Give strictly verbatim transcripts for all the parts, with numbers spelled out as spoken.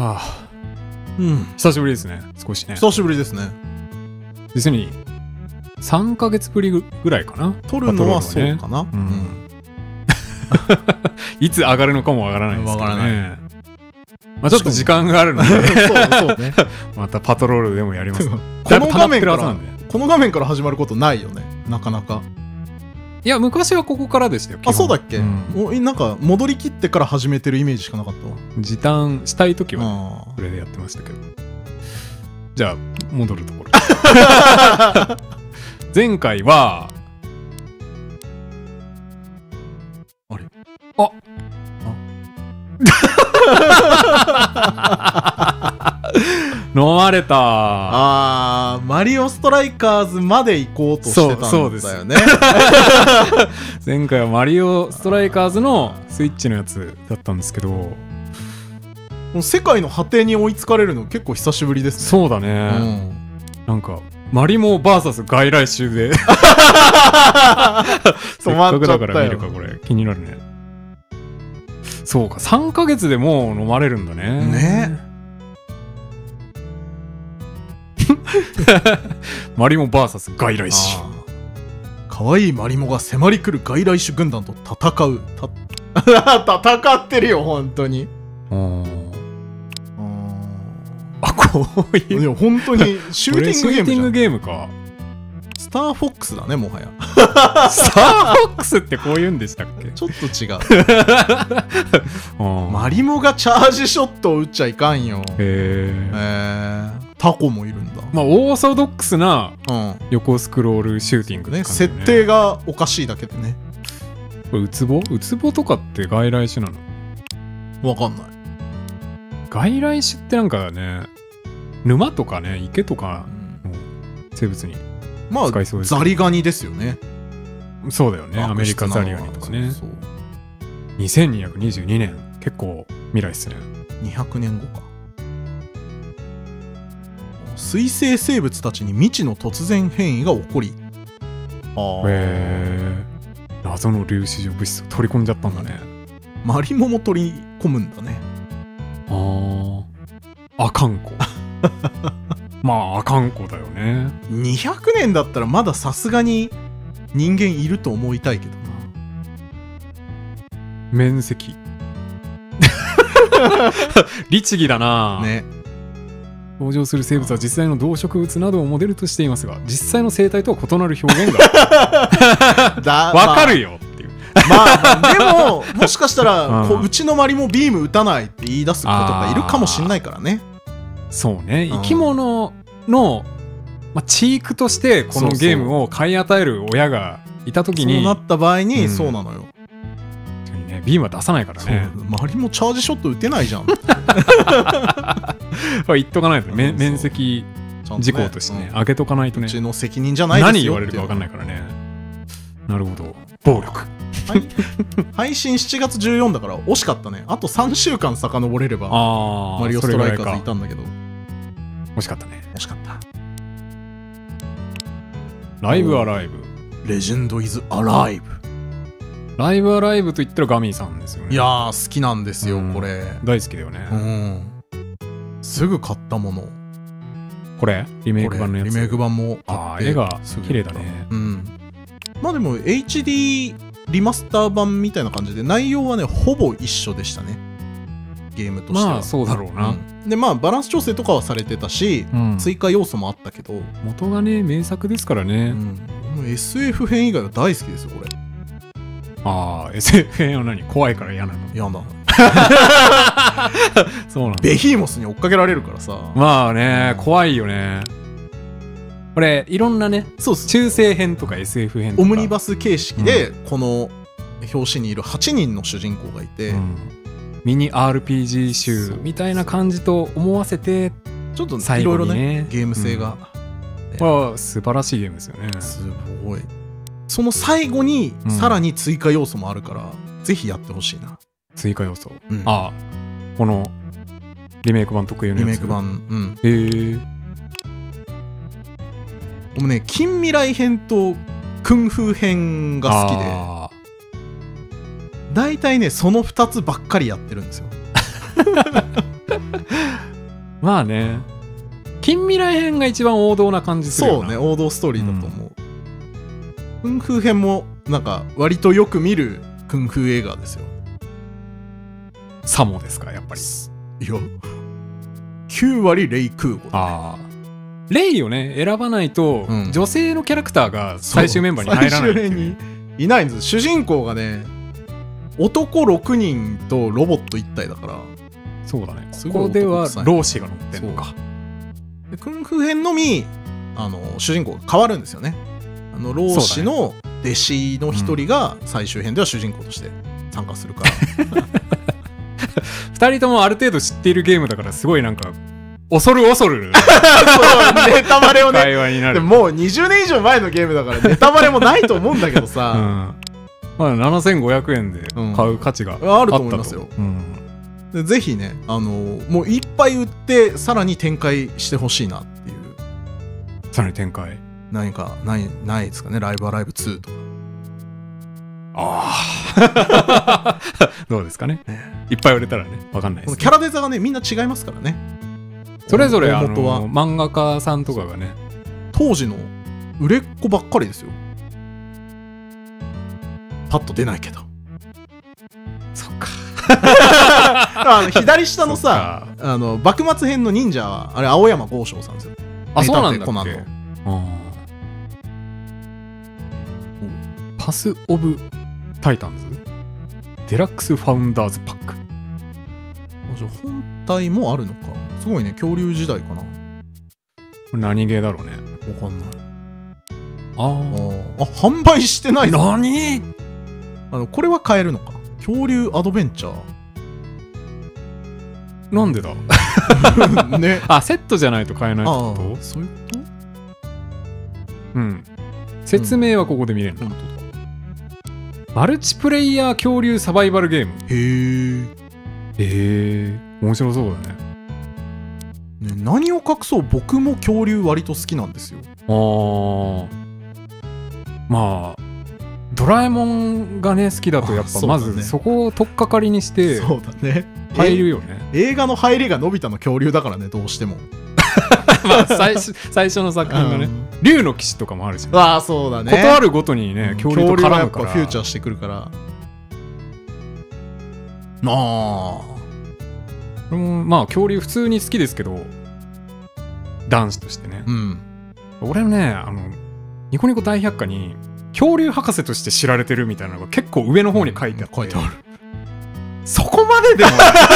はあ、 うん、 久しぶりですね。少しね。 久しぶりですね。 実にさんかげつぶりぐらいかな。 撮るのはそうかな。うん、 いつ上がるのかもわからないですけどね。 わからない。 まあちょっと時間があるのでそうそうね。 またパトロールでもやります。この画面からこの画面から始まることないよね。なかなか。 いや昔はここからでしたよ。 あ、そうだっけ、うん、なんか戻りきってから始めてるイメージしかなかったわ。 時短したい時は、ね、これでやってましたけど。じゃあ戻るところ前回はあれああ飲まれた。 あー、マリオストライカーズまで行こうとしてたんだよね。 前回はマリオストライカーズのスイッチのやつだったんですけど、もう世界の果てに追いつかれるの結構久しぶりですね。 そうだね、うん、なんかマリモ ブイエス 外来種でせっかくだから見るか、これ気になるね。そうか、さんかげつでもう飲まれるんだね。 ねマリモ ブイエス 外来種。 かわいいマリモが迫り来る外来種軍団と戦う。た戦ってるよ本当に。 あ、こういう。 いや本当にシューティングゲームじゃん。 シューティングゲームか。 スターフォックスだね、もはや。 スターフォックスってこう言うんでしたっけ？ ちょっと違う。マリモがチャージショットを打っちゃいかんよ。へえ。タコもいるんだ。 まあオーソドックスな横スクロールシューティングね。設定がおかしいだけでね。 これウツボ？ウツボとかって外来種なの？ わかんない。 外来種ってなんかね、沼とかね、池とかの生物に使いそうです。 まあザリガニですよね。 そうだよね。アメリカザリガニとかね。にせんにひゃくにじゅうにねん、結構未来っすね。 にひゃくねんごか。水生生物たちに未知の突然変異が起こり、 あー、へー、謎の粒子状物質を取り込んじゃったんだね。 マリモも取り込むんだね。 あー、あかんこ。まああかんこだよね。 にひゃくねんだったらまださすがに人間いると思いたいけどな。 面積律儀だなね。登場する生物は実際の動植物などをモデルとしていますが、実際の生態とは異なる表現がわかるよっていう。 まあでももしかしたら、うん、こううちのマリモビーム打たないって言い出す子とかいるかもしんないからね。 そうね、生き物の、まあ、チークとしてこのゲームを買い与える親がいた時に、 そうなった場合に、うん、そうなのよ。 ビームは出さないからね。 周りもチャージショット打てないじゃん。 言っとかないとね、面積事項としてね、開けとかないとね。 うちの責任じゃないですよ。 何言われるか分かんないからね。なるほど。暴力。 配信しちがつじゅうよっかだから惜しかったね。あとさんしゅうかん遡れればマリオストライカーズいたんだけど。 惜しかったね。 惜しかった。 ライブアライブ。 レジェンドイズアライブ。 ライブアライブと言ったらガミーさんですよね。 いやー好きなんですよ、うん、これ大好きだよね、 うん、すぐ買ったもの。 これリメイク版のやつ。 リメイク版もあって絵が綺麗だね。 うん、まあでも エイチディー リマスター版みたいな感じで内容はねほぼ一緒でしたね、ゲームとしては。 まあそうだろうな、うん、 でまあバランス調整とかはされてたし、うん、追加要素もあったけど元がね名作ですからね、 うん、エスエフ 編以外は大好きですよこれ。 ああ エスエフ 編は何、怖いから嫌なの？ 嫌なそうなんだ。 ベヒーモスに追っかけられるからさ。 まあね、怖いよね。これいろんなね、 そうそう、 中世編とか エスエフ 編とかオムニバス形式で、うん、この表紙にいるはちにんの主人公がいて、うん、 ミニ アールピージー 集みたいな感じと思わせて、 ちょっといろいろねゲーム性が、 うん、これは素晴らしいゲームですよね。 すごい。その最後にさらに追加要素もあるから、うん、ぜひやってほしいな。 追加要素、うん、ああこのリメイク版特有のやつ。 リメイク版、うん、 へえ。 もうね近未来編とクンフー編が好きで、だいたいねそのふたつばっかりやってるんですよ。 まあね、近未来編が一番王道な感じするよな。 そうね、王道ストーリーだと思う。クンフー編もなんか割とよく見るクンフー映画ですよ。 サモですか、やっぱり。 いや、きゅうわりレイ空母。 ああ、レイをね選ばないと、 うん、 女性のキャラクターが最終メンバーに入らないっていう、ね、 最終編にいないんです。主人公がね、男ろくにんとロボットいち体だから。 そうだね、ここでは老子が乗ってるのか。 でクンフー編のみあの主人公が変わるんですよね。あの老子の弟子の一人が最終編では主人公として参加するから、 ふたりともある程度知っているゲームだから、すごいなんか恐る恐るそうネタバレをね、 会話になる。 でももうにじゅうねん以上前のゲームだからネタバレもないと思うんだけどさ、 うん、まあ、ななせんごひゃくえんで買う価値があったと、 うん、あると思いますよ。うん、でぜひね、あのー、もういっぱい売ってさらに展開してほしいなっていう。 さらに展開何かないないですかね、ライブアライブツーとか。 ああどうですかね、いっぱい売れたらね、分かんないです、ね、 キャラデザがねみんな違いますからね。 それぞれあの漫画家さんとかがね、 当時の売れっ子ばっかりですよ。パッと出ないけど。 そっかあの左下のさ、あの幕末編の忍者はあれ青山剛昌さんですよ。 あ、そうなんだっけ。 コナンのあパス・オブ・タイタンズデラックス・ファウンダーズ・パック。 じゃあ本体もあるのか。すごいね、恐竜時代かな。 何ゲーだろうね。 わかんない。 ああ、販売してないぞ。 何？ あのこれは買えるのか。恐竜アドベンチャー。なんでだね。 あ、セットじゃないと買えないってこと？ そういうこと？ うん。説明はここで見れるの。うん、マルチプレイヤー恐竜サバイバルゲーム。 へえ。へえ。面白そうだね。 ね、何を隠そう、僕も恐竜割と好きなんですよ。 ああ。まあドラえもんがね好きだと、やっぱまずそこを取っかかりにしてそうだね、 入るよね。 映画の入りがのび太の恐竜だからね、どうしても。 まあ最初最初の作品がね、竜の騎士とかもあるし、ね、 ああそうだね、 ことあるごとにね、恐竜と絡むから、やっぱフューチャーしてくるから。なあ、 これもまあ恐竜普通に好きですけど、男子としてね、 うん、 俺ね、あのニコニコ大百科に恐竜博士として知られてるみたいなのが結構上の方に書いてあって、 書いてある。 そこまででも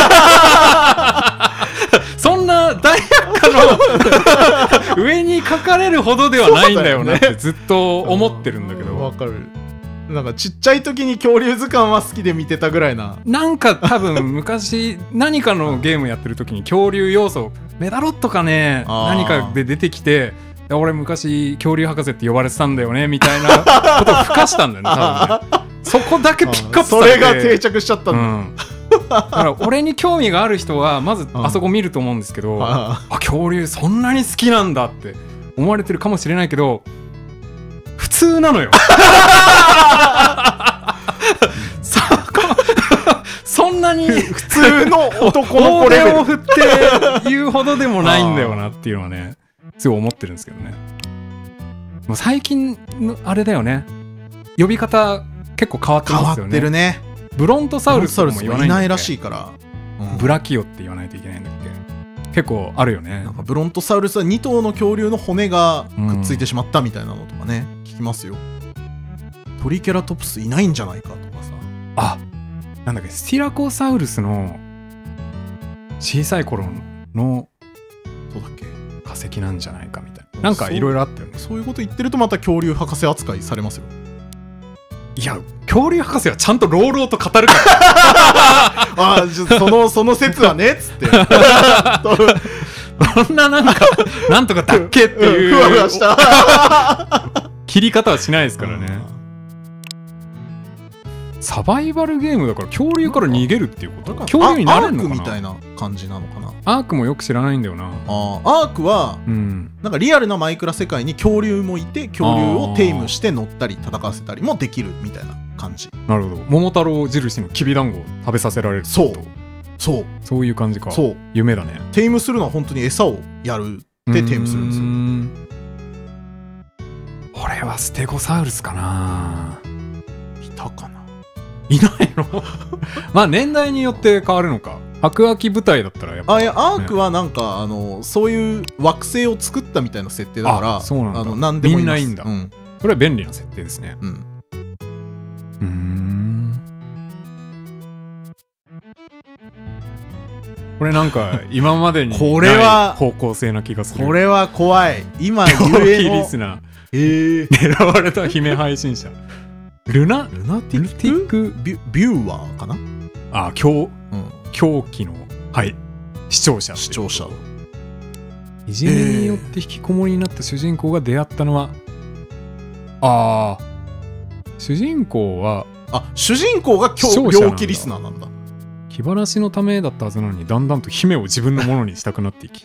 そんな大百科の上に書かれるほどではないんだよなってずっと思ってるんだけど。 わかる。なんかちっちゃい時に恐竜図鑑は好きで見てたぐらいな。 なんか多分昔何かのゲームやってる時に恐竜要素メダロットかね何かで出てきて、俺昔恐竜博士って呼ばれてたんだよねみたいなことを吹かしたんだよね、多分ね。そこだけピックアップされて、 それが定着しちゃったんだ、うん、 だから俺に興味がある人はまずあそこ見ると思うんですけど、ああ恐竜そんなに好きなんだって思われてるかもしれないけど、普通なのよ。そこそんなに普通の男の子レベル大手を振って言うほどでもないんだよなっていうのはね、すごい思ってるんですけどね。もう最近のあれだよね、呼び方結構変わってますよね。 変わってるね。 ブロントサウルスとかも言わないんだっけ。 いないらしいから、 うん、ブラキオって言わないといけないんだっけ。結構あるよね。 なんかブロントサウルスはに頭の恐竜の骨がくっついてしまったみたいなのとかね、うん、聞きますよ。トリケラトプスいないんじゃないかとかさ。 あ、なんだっけ、スティラコサウルスの小さい頃のそうだっけ化石なんじゃないかみたいな、なんかいろいろあったよね。 そういうこと言ってるとまた恐竜博士扱いされますよ。 いや、恐竜博士はちゃんと朗々と語るからああ、そのその説はねっつってそんななんかなんとかだっけっていう、 ふわふわした切り方はしないですからね。サバイバルゲームだから恐竜から逃げるっていうことか。恐竜になれるのかな。 アークみたいな感じなのかな。 アークもよく知らないんだよな。 あアークは、うん、なんかリアルなマイクラ世界に恐竜もいて、恐竜をテイムして乗ったり戦わせたりもできるみたいな感じ。 なるほど。桃太郎印のきびだんごを食べさせられる。 そうそうそういう感じか。 そう夢だね。 テイムするのは本当に餌をやるってテイムするんですよ。 俺はステゴサウルスかな。 いたかな。 いないのまあ年代によって変わるのか。白亜紀部隊だったらやっぱ、 あいやアークはなんか、ね、あのそういう惑星を作ったみたいな設定だから、 そうなんだ。 あの何でもいいんです。 みんないいんだ、 うん、 それは便利な設定ですね。 うんうーんこれなんか今までにこれはない方向性な気がする。 これは怖い。今ゆえのリスナー、 えー、 狙われた姫配信者ルナルナティルティックビュビューワーかな。 あ狂、 うん、 狂気のはい視聴者視聴者いじめによって引きこもりになった主人公が出会ったのは、えー、ああ主人公はあ主人公が狂気リスナーなんだ。 気晴らしのためだったはずなのにだんだんと姫を自分のものにしたくなっていき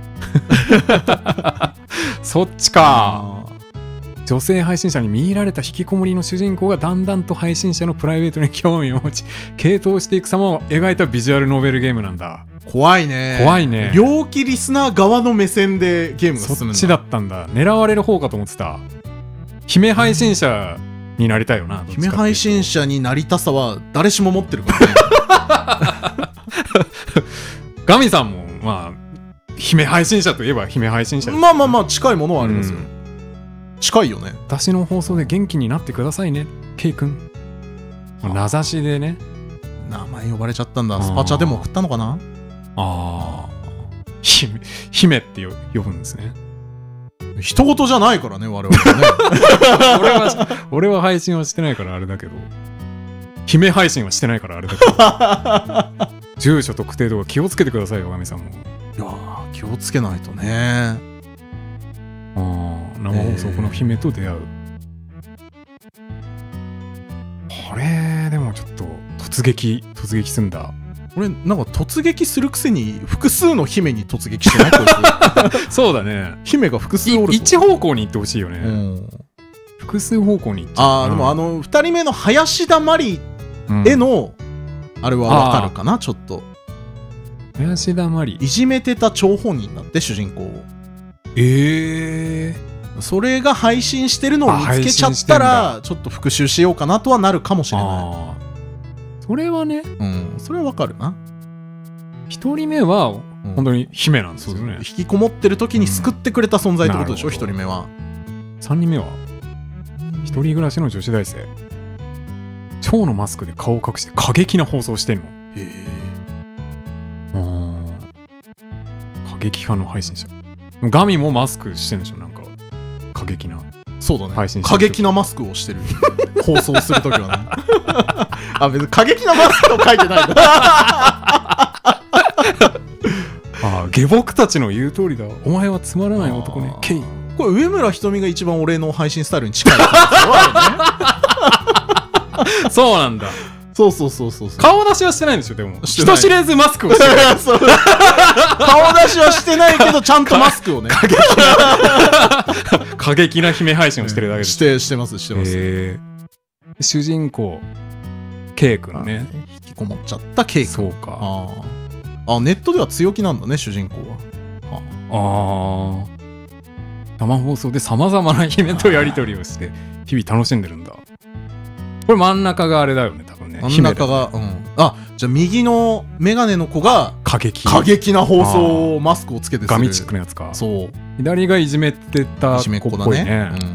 そっちか。女性配信者に見入られた引きこもりの主人公がだんだんと配信者のプライベートに興味を持ち傾倒していく様を描いたビジュアルノベルゲームなんだ。 怖いね。 怖いね。 猟奇リスナー側の目線でゲームが進むんだ。 そっちだったんだ。狙われる方かと思ってた。姫配信者になりたいよな。 姫配信者になりたさは誰しも持ってるからねガミさんもまあ姫配信者といえば姫配信者です、ね、 まあまあまあ近いものはありますよ、うん、近いよね。 私の放送で元気になってくださいねケイ君。名指しでね名前呼ばれちゃったんだ。スパチャでも送ったのかな。 ああ姫姫って呼ぶんですね。 人事じゃないからね我々はね俺は俺は配信はしてないからあれだけど姫配信はしてないからあれだけど住所特定とか気をつけてくださいよガミさんも。 いやー気をつけないとね。 ああ生放送この姫と出会う、えー、これでもちょっと突撃突撃すんだ。 俺なんか突撃するくせに複数の姫に突撃してないそうだね。 姫が複数おる。 一方向に行ってほしいよね、うん、複数方向に行っちゃう。 ああでもあのふたりめの林田真理への、うん、あれはわかるかな。ちょっと林田真理いじめてた張本人だって主人公を。 ええー、 それが配信してるのを見つけちゃったらちょっと復習しようかなとはなるかもしれない。 それはね、 うん、それはわかるな。 一人目は本当に姫なんですよね、うん、 引きこもってる時に救ってくれた存在ってことでしょ。一、うん、人目は。 三人目は一人暮らしの女子大生。蝶のマスクで顔を隠して過激な放送してんの。へえ。過激派の配信者。ガミもマスクしてんでしょ。なんか過激な。 そうだね。配信者過激なマスクをしてる放送するときはねあ別に過激なマスクと書いてないああ下僕たちの言う通りだ。お前はつまらない男ねケイ。 これ上村ひとみが一番俺の配信スタイルに近いからですよ、ね、 そうなんだ。 そうそうそうそうそう。 顔出しはしてないんでしょ。でも人知れずマスクをしてる顔出しはしてないけどちゃんとマスクをね過激な過激な姫配信をしてるだけです、 うん、してしてますしてます、 えー、主人公ケイ君ね。 引きこもっちゃったケイ君。 そうか。 ああネットでは強気なんだね主人公は。 ああ生放送でさまざまな姫とやり取りをして日々楽しんでるんだ。これ真ん中があれだよね多分ね。 真ん中が、うん、あじゃあ右のメガネの子が過激過激な放送をマスクをつけてするガミチックなやつか。 そう左がいじめてた子っぽいね。うん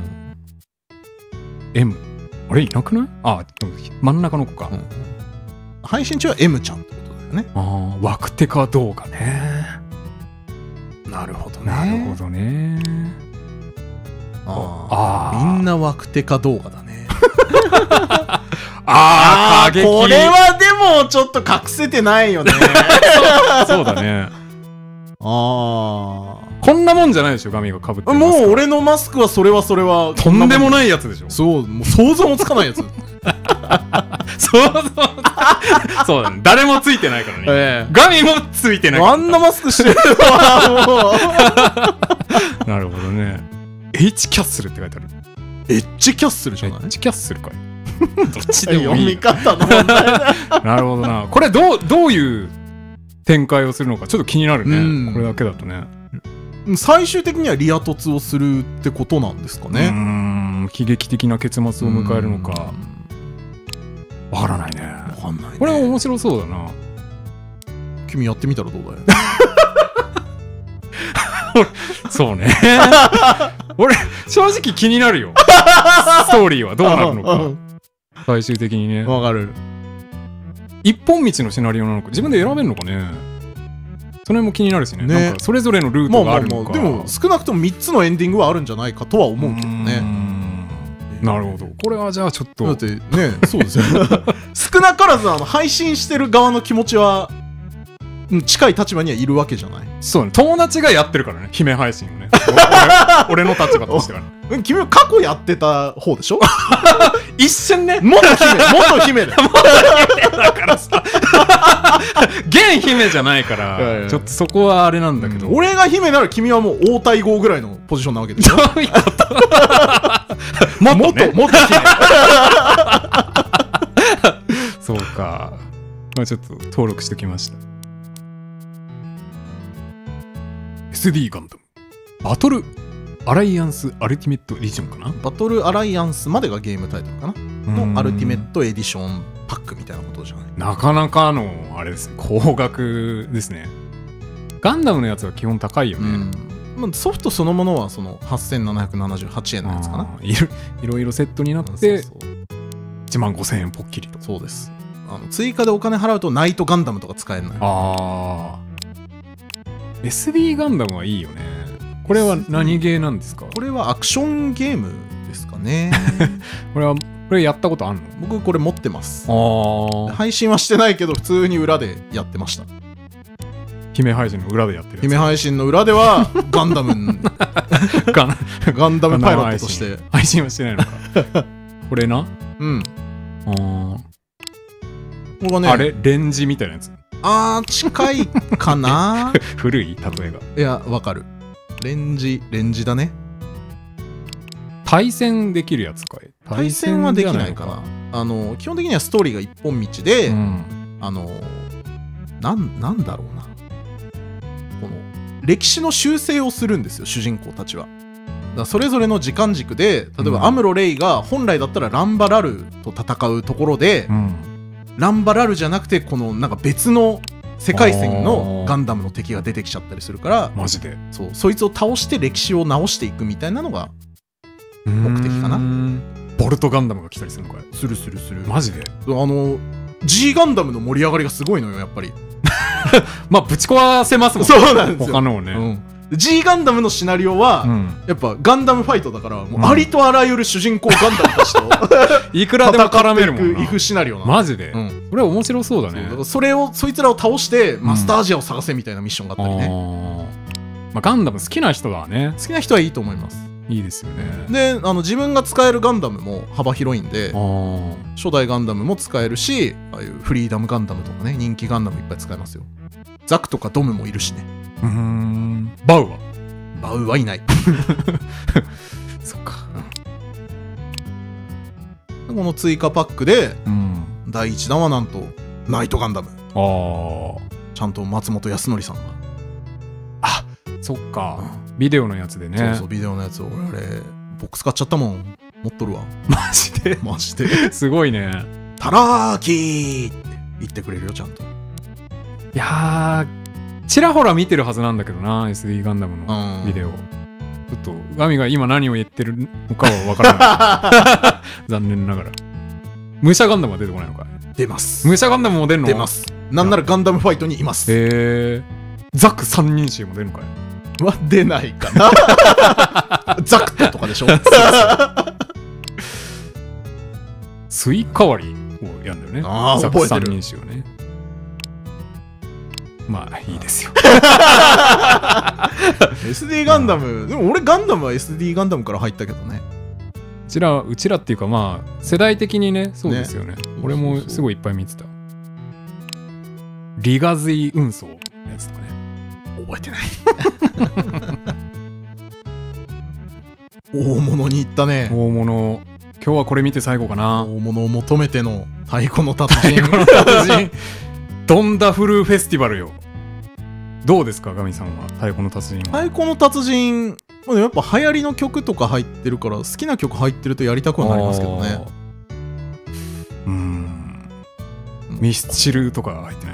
、M あれいなくない？あ真ん中の子か、うん、 配信中は M ちゃんってことだよね。 ああワクテカ動画ね。 なるほどね。 なるほどね。 ああみんなワクテカ動画だねああこれはでもちょっと隠せてないよねそう、そうだね。 ああこんなもんじゃないでしょガミがかぶってる。 もう俺のマスクはそれはそれはとんでもないやつでしょ。 そうもう想像もつかないやつ想像そうだね。誰もついてないからね、えー、ガミもついてない。 あんなマスクしてるわもうなるほどね。H キャッスルって書いてある。 エッジキャッスルじゃない？ H キャッスルかいどっちでもいい。 読み方の問題だなるほどな。これどうどういう展開をするのかちょっと気になるね、 うん、 これだけだとね。 最終的にはリア突をするってことなんですかね。 うーん、悲劇的な結末を迎えるのかわからないね。 わかんないね。 これは面白そうだな。 君やってみたらどうだよ。 そうね。俺正直気になるよ。ストーリーはどうなるのか。最終的にね。 わかる。 一本道のシナリオなのか自分で選べるのかね。それも気になるしね。 ね、 なんかそれぞれのルートがあるのか。 まあまあまあ、でも少なくともみっつのエンディングはあるんじゃないかとは思うけどね。 なるほど。これはじゃあちょっとだってね、そうですよ。少なからずあの配信してる側の気持ちは近い立場にはいるわけじゃない。 そうね。友達がやってるからね、姫配信をね。俺, 俺の立場としてはね。 君は過去やってた方でしょ。 一瞬ね。 元姫、元姫だよ。 元姫だからさ。現姫じゃないから、いやいやちょっとそこはあれなんだけど。 うん、俺が姫なら君はもう王太后ぐらいのポジションなわけでしょ。どういうこと元、ね、元、元姫。 そうか。まあちょっと登録しておきました。エスディー ガンダムバトルアライアンスアルティメットエディションかな。 バトルアライアンスまでがゲームタイトルかなのアルティメットエディションパックみたいなことじゃない。 なかなかのあれですね、高額ですね。ガンダムのやつは基本高いよね。 うん、ソフトそのものはそのはっせんななひゃくななじゅうはちえんのやつかな。 いろいろいろセットになっていちまんごせんえんポッキリと。 そうです。あの追加でお金払うとナイトガンダムとか使えるのよ。ああ エスディー ガンダムはいいよね。これは何ゲーなんですか？ これはアクションゲームですかね。 これはこれやったことあるの？ 僕これ持ってます。あ配信はしてないけど普通に裏でやってました。 姫配信の裏でやってるやつ。 姫配信の裏ではガンダムガンガンダムパイロットとして配信はしてないのか。これな。 うん。 あこれはね、 あれレンジみたいなやつ。 あー近いかな。 古い例えが。 いやわかる。レンジレンジだね。 対戦できるやつかい。 対戦はできないかな。あの基本的にはストーリーが一本道で、うん、あのなんなんだろうな。この歴史の修正をするんですよ主人公たちは。だからそれぞれの時間軸で例えば、うん、アムロ・レイが本来だったらランバラルと戦うところで、うん、ランバラルじゃなくてこのなんか別の世界線のガンダムの敵が出てきちゃったりするから、 マジでそうそいつを倒して歴史を直していくみたいなのが目的かな。 ボルトガンダムが来たりするのかい。 するするする。 マジで。 あの G ガンダムの盛り上がりがすごいのよやっぱり。 まあぶち壊せますもんね。そうなんですよ。 他のね、 うん、G ガンダムのシナリオは、うん、やっぱガンダムファイトだからもうありとあらゆる主人公ガンダムたちと、 うん、いくらでも絡めるもんな。 イフシナリオな。 マジで、うん、それは面白そうだね。 そうそれをそいつらを倒してマスターアジアを探せみたいなミッションがあったりね。 まあ、ガンダム好きな人はね、 好きな人はいいと思います。 いいですよね。 であの自分が使えるガンダムも幅広いんで、初代ガンダムも使えるし、ああいうフリーダムガンダムとかね、人気ガンダムいっぱい使えますよ。ザクとかドムもいるしね。 うーん。バウはバウはいない。 そっか、 うん、この追加パックで、うん、だいいちだんはなんとナイトガンダム。あちゃんと松本康則さんが。 あそっか、うん、ビデオのやつでね。 そうそうビデオのやつを俺、うん、ボックス買っちゃったもん。持っとるわ。 マジでマジですごいね。タラーキーって言ってくれるよちゃんと。 いやーちらほら見てるはずなんだけどな エスディー ガンダムのビデオ、うん、ちょっとガミが今何を言ってるのかは分からない残念ながら。武者ガンダムは出てこないのか。 出ます。 武者ガンダムも出るの。 出ます。なんならガンダムファイトにいます。 へえ。ザク三人衆も出るのかい。 は出ないかな。ザクトとかでしょ。 スイカ割りをやるんだよね。 ああザク三人衆ね。まあいいですよ。 エスディー ガンダム、でも俺ガンダムは エスディー ガンダムから入ったけどね。 うちらうちらっていうかまあ世代的にねそうですよね。ね俺もすごいいっぱい見てた。リガズイ運送のやつとかね。 覚えてない。大物に行ったね。 大物。今日はこれ見て最後かな。 大物を求めての太鼓の達人。 太鼓の達人。ドンダフルフェスティバルよ。 どうですかガミさんは太鼓の達人は。 太鼓の達人やっぱ流行りの曲とか入ってるから好きな曲入ってるとやりたくはなりますけどね。 うーんミスチルとか入ってない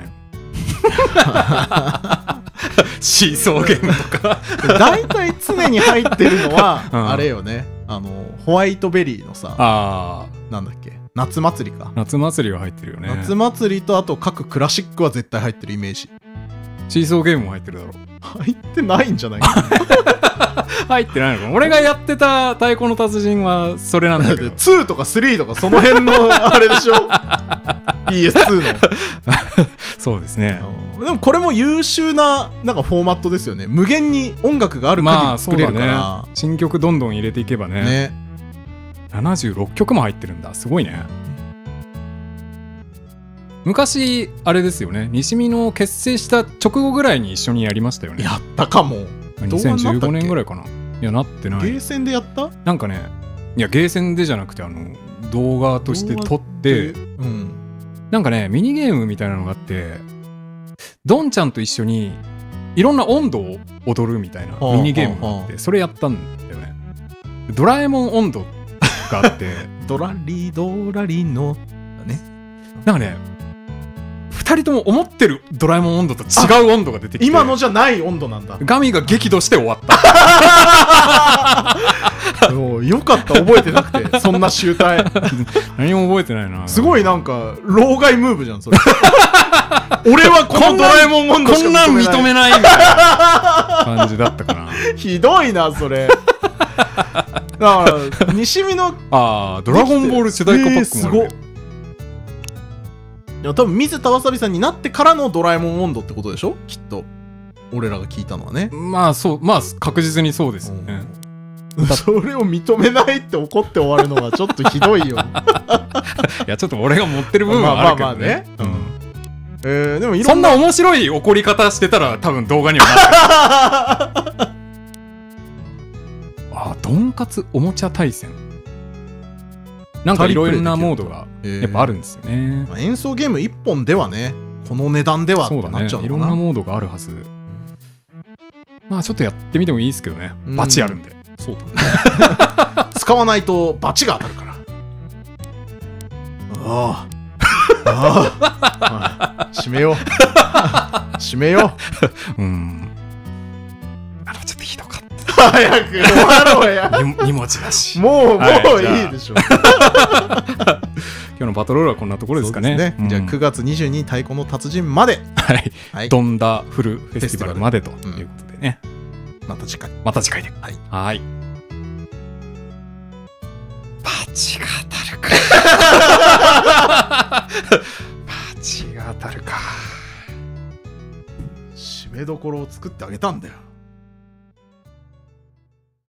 シーソーゲームとか大体常に入ってるのは、 うん、 あれよね、あのホワイトベリーのさ、 あなんだっけ、夏祭りか。 夏祭りが入ってるよね。 夏祭りとあと各クラシックは絶対入ってるイメージ。 シーソーゲームも入ってるだろ。 入ってないんじゃないか入ってないのか。俺がやってた太鼓の達人はそれなんだけどツーとかスリーとかその辺のあれでしょピーエスツー のそうですね。 でもこれも優秀ななんかフォーマットですよね。無限に音楽がある限り作れるから、まあね、新曲どんどん入れていけばね。ね、ななじゅうろっきょくも入ってるんだ。すごいね。昔あれですよね、西見の結成した直後ぐらいに一緒にやりましたよね。 やったかも。 にせんじゅうごねんぐらいかな。いやなってない。 ゲーセンでやった？ なんかね、いやゲーセンでじゃなくてあの動画として撮って、うん、なんかねミニゲームみたいなのがあって、ドンちゃんと一緒にいろんな温度を踊るみたいなミニゲームがあって、それやったんだよね。ドラえもん温度があってドラリドラリのね、 なんかねふたりとも思ってるドラえもん温度と違う温度が出てきて、 今のじゃない温度なんだ。 ガミが激怒して終わったよかった覚えてなくてそんな集大何も覚えてないな。 すごいなんか老害ムーブじゃんそれ俺はこのドラえもん温度しかこんなん認めないみたいな感じだったかなひどいなそれだから西見のあードラゴンボール世代化パックもある、ね、えー、すごっ。 いや多分水田わさびさんになってからのドラえもん温度ってことでしょきっと。俺らが聞いたのはね。 まあそうまあ確実にそうですよね。 それを認めないって怒って終わるのがちょっとひどいよいやちょっと俺が持ってる部分はあるけどね。 えー、でもいろんなそんな面白い怒り方してたら多分動画にはなってるあー、とんかつおもちゃ対戦なんかいろいろなモードがやっぱあるんですよね。 まあ、演奏ゲームいっぽんではねこの値段ではってなっちゃうのかな。 そうだね、いろんなモードがあるはず。まあちょっとやってみてもいいですけどね。バチあるんで。 そうだね使わないとバチが当たるから。ああああ閉めよう閉めよう。うんあのちょっとひどかった。 早く終わろうやに文字だしもうもういいでしょ今日のバトロールはこんなところですかね。 ね、うん、じゃあくがつにじゅうにに太鼓の達人まで、 はいはい、ドンダフルフェスティバルまでということでね、 うん、また次回また次回ではい、 はい、バチが当たるかバチが当たるか締めどころを作ってあげたんだよ。